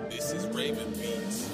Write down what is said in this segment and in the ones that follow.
This is Raven Beats.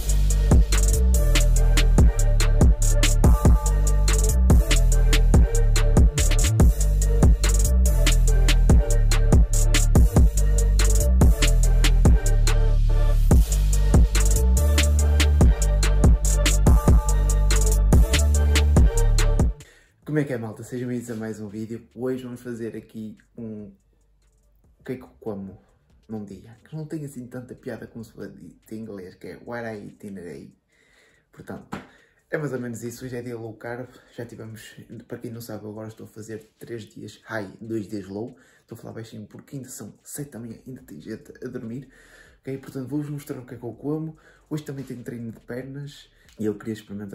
Como é que é, malta? Sejam bem-vindos a mais um vídeo. Hoje vamos fazer aqui o que é que eu como num dia, que não tem assim tanta piada como se fala em inglês, que é What I eat in a day. Portanto, é mais ou menos isso. Hoje é dia low carb. Já tivemos, para quem não sabe, agora estou a fazer 3 dias high, 2 dias low. Estou a falar baixinho porque ainda são 7 da manhã, ainda tem gente a dormir. Ok? Portanto, vou-vos mostrar o que é que eu como. Hoje também tenho treino de pernas e eu queria experimentar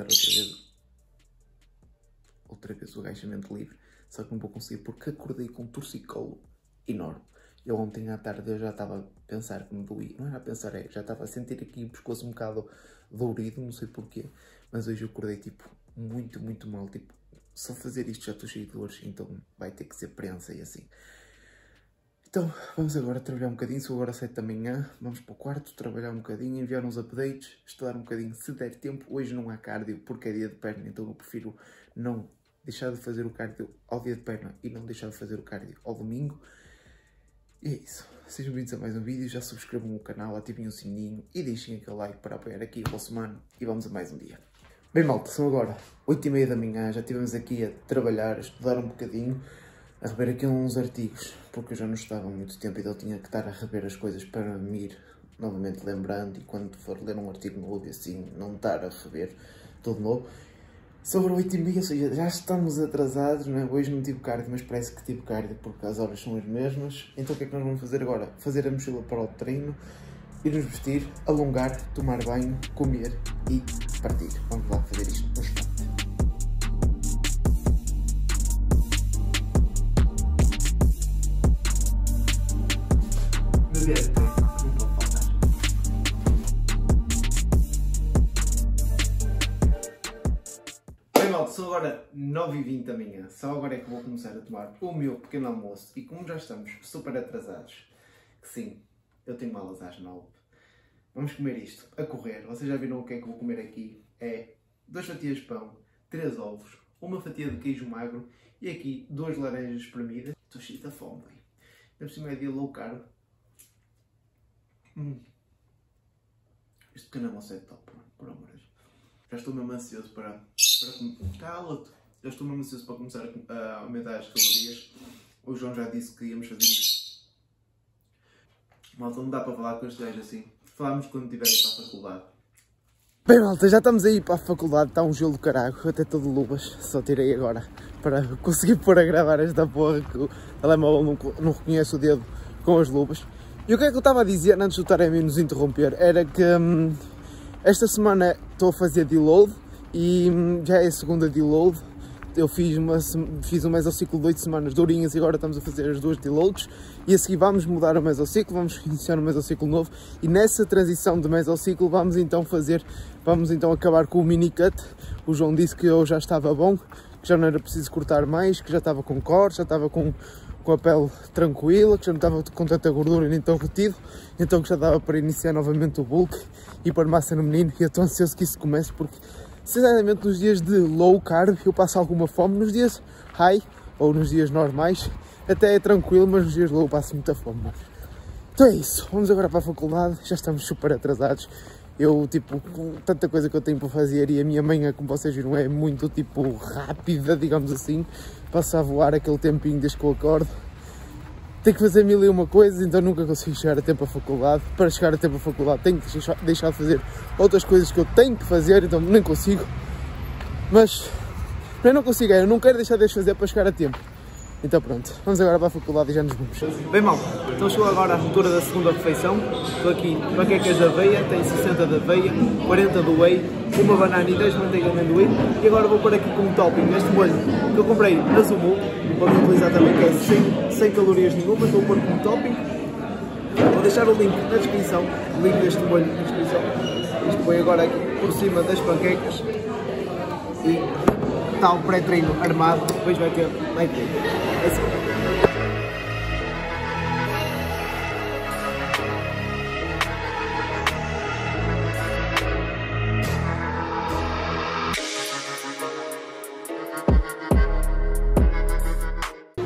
outra vez o agachamento livre, só que não vou conseguir porque acordei com um torcicolo enorme. Eu ontem à tarde eu já estava a pensar que me doía, não era a pensar, já estava a sentir aqui o pescoço um bocado dolorido, não sei porquê, mas hoje eu acordei tipo muito mal, tipo, só fazer isto já estou cheio de dores, então vai ter que ser prensa e assim. Então, vamos agora trabalhar um bocadinho, sou agora às 7 da manhã, vamos para o quarto, trabalhar um bocadinho, enviar uns updates, estudar um bocadinho se der tempo. Hoje não há cardio porque é dia de perna, então eu prefiro não deixar de fazer o cardio ao dia de perna e não deixar de fazer o cardio ao domingo. E é isso. Sejam bem-vindos a mais um vídeo, já subscrevam o canal, ativem o sininho e deixem aquele like para apoiar aqui o vosso mano e vamos a mais um dia. Bem, malta, são agora 8h30 da manhã, já estivemos aqui a trabalhar, a estudar um bocadinho, a rever aqui uns artigos, porque eu já não estava há muito tempo, então tinha que estar a rever as coisas para me ir novamente lembrando e quando for ler um artigo novo e assim, não estar a rever tudo novo. Sobre 8h30, ou seja, já estamos atrasados, não é? Hoje não tive cardio, mas parece que tive cardio porque as horas são as mesmas. Então o que é que nós vamos fazer agora? Fazer a mochila para o treino, ir nos vestir, alongar, tomar banho, comer e partir. Vamos lá fazer isto no instante. No dia de treino, não pode faltar. Bem, malta, são agora 9h20 da manhã, só agora é que vou começar a tomar o meu pequeno almoço e como já estamos super atrasados, que sim, eu tenho aulas às 9, vamos comer isto a correr. Vocês já viram o que é que vou comer aqui? É 2 fatias de pão, 3 ovos, uma fatia de queijo magro e aqui 2 laranjas espremidas. Estou cheio de fome, bem. Por cima é dia low carb. Este pequeno almoço é top, por amor de Deus. Já estou mesmo ansioso para cala-te! Já estou mesmo ansioso para começar a aumentar as calorias. O João já disse que íamos fazer isto. Malta, não dá para falar com este gajo assim. Falámos quando estiverem para a faculdade. Bem, malta, já estamos aí para a faculdade. Está um gelo do caralho, até todo de luvas. Só tirei agora para conseguir pôr a gravar esta porra que o telemóvel não reconhece o dedo com as luvas. E o que é que eu estava a dizer antes do Taremi nos interromper? Era que esta semana estou a fazer deload e já é a segunda deload. Eu fiz um mesociclo de 8 semanas de Ourinhas e agora estamos a fazer as 2 deloads. E a seguir vamos mudar o mesociclo, vamos iniciar um mesociclo novo. E nessa transição de mesociclo vamos então acabar com o mini cut. O João disse que eu já estava bom, que já não era preciso cortar mais, que já estava com corte, já estava com a pele tranquila, que já não estava com tanta gordura nem tão retido, então que já dava para iniciar novamente o bulk e para massa no menino. E eu estou ansioso que isso comece porque, sinceramente, nos dias de low carb eu passo alguma fome, nos dias high ou nos dias normais até é tranquilo, mas nos dias low eu passo muita fome. Então é isso, vamos agora para a faculdade, já estamos super atrasados. Eu, tipo, com tanta coisa que eu tenho para fazer e a minha manhã, como vocês viram, é muito, tipo, rápida, digamos assim. Passo a voar aquele tempinho desde que eu acordo. Tenho que fazer 1001 coisas, então nunca consigo chegar a tempo à faculdade. Para chegar a tempo à faculdade tenho que deixar de fazer outras coisas que eu tenho que fazer, então nem consigo. Mas, não consigo, eu não quero deixar de fazer para chegar a tempo. Então pronto, vamos agora para a faculdade e já nos vamos. Bem, malta, então chegou agora a altura da segunda refeição. Estou aqui, panquecas de aveia, tem 60 de aveia, 40 do whey, uma banana e 10 de manteiga de amendoim. E agora vou pôr aqui como topping este molho que eu comprei na Zumo, podem utilizar também, que é sem calorias nenhumas, vou pôr como topping. Vou deixar o link na descrição, o link deste molho na descrição. Isto foi agora aqui por cima das panquecas. E está o pré-treino armado, depois vai ter pré-treino.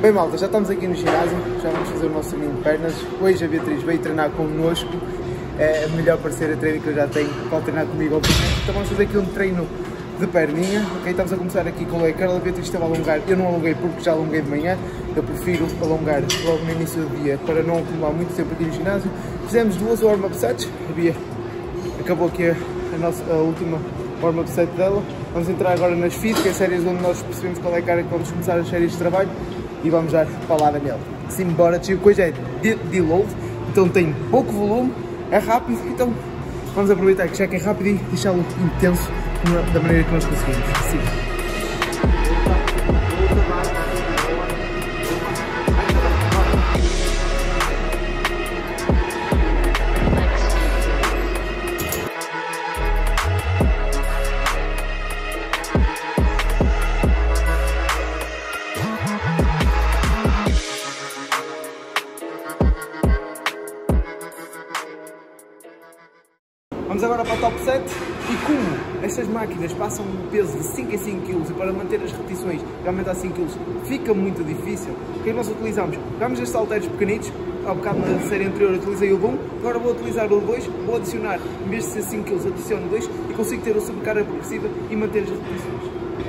Bem malta, já estamos aqui no ginásio, já vamos fazer o nosso treino de pernas. Hoje a Beatriz veio treinar connosco, é a melhor parceira de treino que eu já tenho, pode treinar comigo obviamente. Então vamos fazer aqui um treino de perninha, ok? Estamos a começar aqui com o leg curl. A Beatriz estava a alongar, eu não alonguei porque já alonguei de manhã, eu prefiro alongar logo no início do dia para não acumular muito tempo aqui no ginásio. Fizemos 2 warm-up sets, a Bia acabou aqui a última warm-up set dela. Vamos entrar agora nas feeds, que é as séries onde nós percebemos qual é a cara que vamos começar as séries de trabalho. E vamos dar palada nele. Simbora, tio, que hoje é deload, então tem pouco volume, é rápido, então vamos aproveitar que já que é rápido e deixá-lo intenso da maneira que nós conseguimos. Sim. Vamos agora para o top 7 e como estas máquinas passam um peso de 5 em 5 kg e para manter as repetições e aumentar 5 kg fica muito difícil, o que é que nós utilizamos? Pegamos estes halteres pequenitos, há um bocado na série anterior utilizei o de 1, agora vou utilizar o de 2, vou adicionar, em vez de ser 5 kg, adiciono 2 e consigo ter a sobrecarga progressiva e manter as repetições.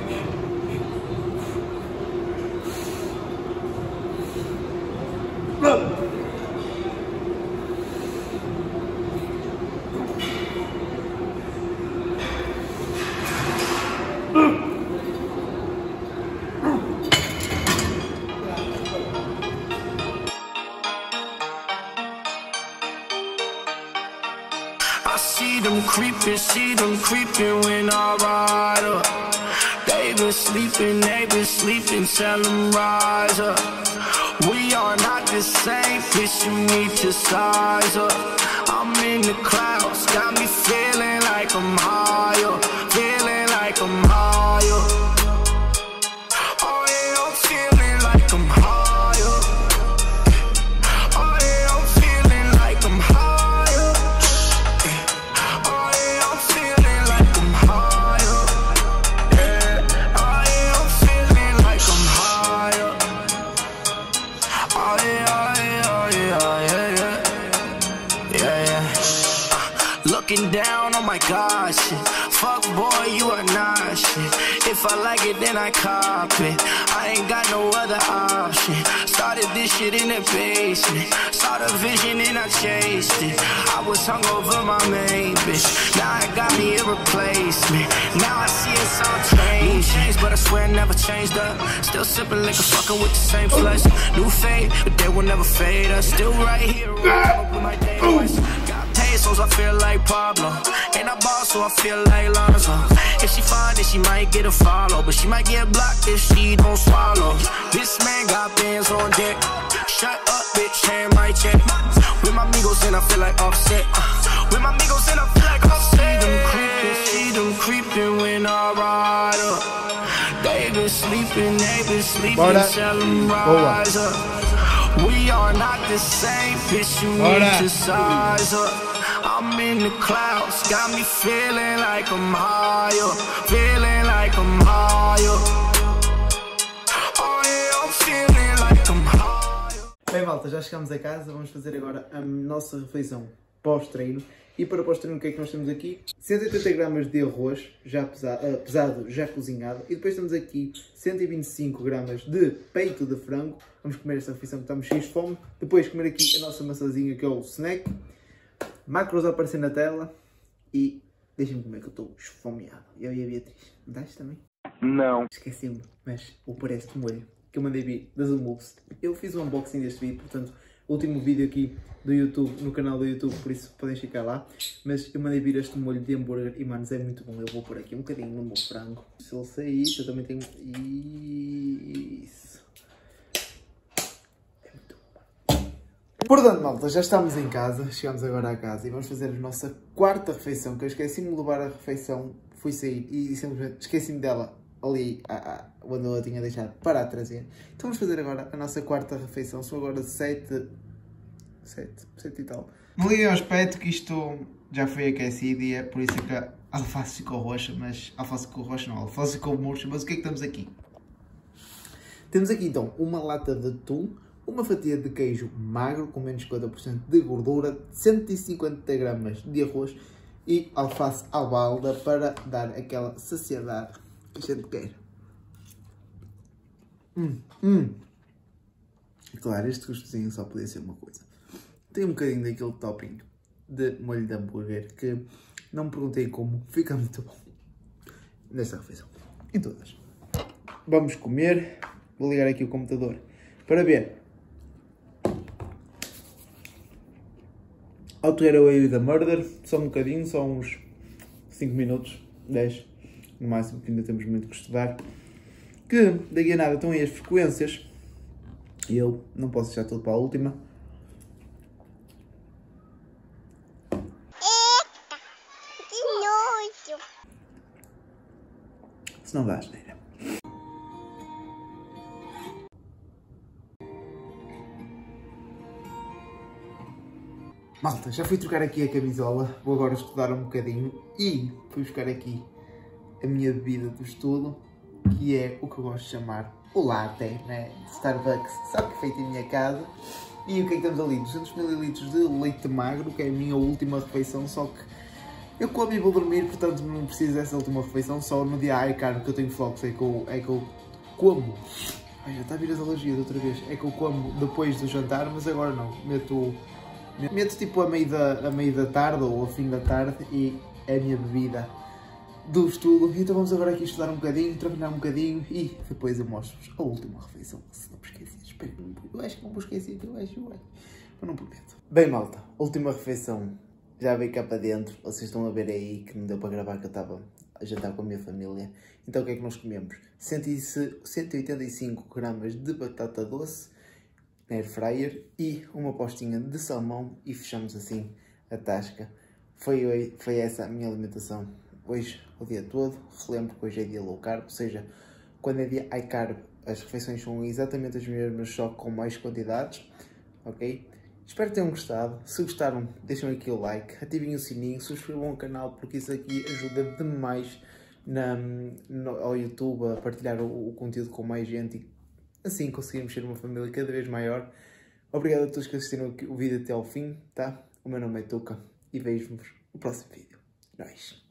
I see them creeping when I ride up. They been sleeping, tell them rise up. We are not the same, bitch, you need to size up. I'm in the clouds, got me feeling like I'm higher, feeling like I'm higher. Oh yeah, I'm feeling like I'm higher. Oh yeah, I'm feeling like I'm higher. Oh yeah, I'm feeling like I'm higher. Yeah. Oh yeah, I'm feeling like I'm higher. Oh yeah, oh yeah, oh yeah, yeah, yeah. Looking down, oh my God, shit. Fuck boy, you are not shit. If I like it, then I cop it. I ain't got no other option. Started this shit in the basement. Saw the vision and I chased it. I was hungover my main bitch. Now I got me a replacement. Now I see it's all changed. New change, but I swear I never changed up. Still sipping liquor, fucking with the same flesh. New fade, but they will never fade us. Still right here, with my day voice. So I feel like Pablo, and I ball so I feel like Lonzo. If she find it, she might get a follow, but she might get blocked if she don't swallow. This man got bands on deck. Shut up, bitch, hand my check. With my amigos and I feel like Offset. With my amigos and I feel like Offset. See them creeping when I ride up. They been sleeping, tell them rise up. We are not the same, bitch, you need to size up. I'm in the clouds, got me feeling like I'm higher, feeling like I'm higher. Oh yeah, I'm feeling like I'm higher. Bem malta, já chegamos a casa, vamos fazer agora a nossa refeição pós-treino. E para pós-treino o que é que nós temos aqui? 180 gramas de arroz, já pesado, já cozinhado. E depois temos aqui 125 gramas de peito de frango. Vamos comer esta refeição que estamos cheios de fome. Depois comer aqui a nossa maçãzinha que é o snack. Macros a aparecer na tela. E deixem-me comer que eu estou esfomeado. Eu e a Beatriz. Me dás também? Não. Esqueci-me, mas o parece de molho que eu mandei vir das Unbox. Eu fiz o unboxing deste vídeo, portanto, o último vídeo aqui do YouTube, no canal do YouTube, por isso podem ficar lá. Mas eu mandei vir este molho de hambúrguer e, manos, é muito bom. Eu vou pôr aqui um bocadinho no meu frango. Se ele sair isso, eu também tenho... Isso. É muito bom. Portanto, malta, já estamos em casa. Chegamos agora à casa e vamos fazer a nossa quarta refeição. Que eu esqueci-me de levar a refeição. Fui sair e simplesmente esqueci-me dela ali onde eu a tinha deixado para a trazer. Então vamos fazer agora a nossa quarta refeição. São agora 7 e tal. Não liguei ao aspecto que isto já foi aquecido e é por isso que a alface ficou roxa, mas alface ficou roxa não, alface ficou murcha, mas o que é que estamos aqui? Temos aqui então uma lata de atum, uma fatia de queijo magro com menos de 50% de gordura, 150 gramas de arroz e alface à balda para dar aquela saciedade que a gente quer. E claro, este gostosinho só podia ser uma coisa. Tem um bocadinho daquele topping de molho de hambúrguer que não me perguntei como, fica muito bom nesta refeição. Em todas. Vamos comer. Vou ligar aqui o computador para ver How to Get Away with the Murder. Só um bocadinho, só uns 5 minutos, 10 no máximo, que ainda temos muito que estudar. Que daqui a nada estão aí as frequências e eu não posso deixar tudo para a última. Eita, que nojo! Se não dá asneira. Malta, já fui trocar aqui a camisola, vou agora estudar um bocadinho e fui buscar aqui a minha bebida do estudo, que é o que eu gosto de chamar o latte, né? Starbucks, sabe que é feito em minha casa. E o que é que temos ali? 200 ml de leite magro, que é a minha última refeição, só que eu como e vou dormir, portanto não preciso dessa última refeição, só no dia ai carne que eu tenho flocos é que eu como. Ai, já está a vir as alergias outra vez, é que eu como depois do jantar, mas agora não, meto tipo a meio da tarde ou a fim da tarde e é a minha bebida do estudo. Então vamos agora aqui estudar um bocadinho, trabalhar um bocadinho e depois eu mostro-vos a última refeição. Se não me esqueci, espero que não. Eu acho que não vou esquecer, eu acho. Mas não prometo. Bem, malta, última refeição. Já veio cá para dentro, vocês estão a ver aí que não deu para gravar, que eu estava a jantar com a minha família. Então o que é que nós comemos? 185 gramas de batata doce, air fryer e uma postinha de salmão e fechamos assim a tasca. Foi essa a minha alimentação hoje, o dia todo. Relembro que hoje é dia low carb, ou seja, quando é dia high carb as refeições são exatamente as mesmas, só com mais quantidades, ok? Espero que tenham gostado. Se gostaram, deixem aqui o like, ativem o sininho, subscrevam o canal porque isso aqui ajuda demais ao YouTube a partilhar o conteúdo com mais gente e assim conseguimos ser uma família cada vez maior. Obrigado a todos que assistiram o vídeo até ao fim, tá? O meu nome é Tuca e vejo-vos no próximo vídeo. Nós.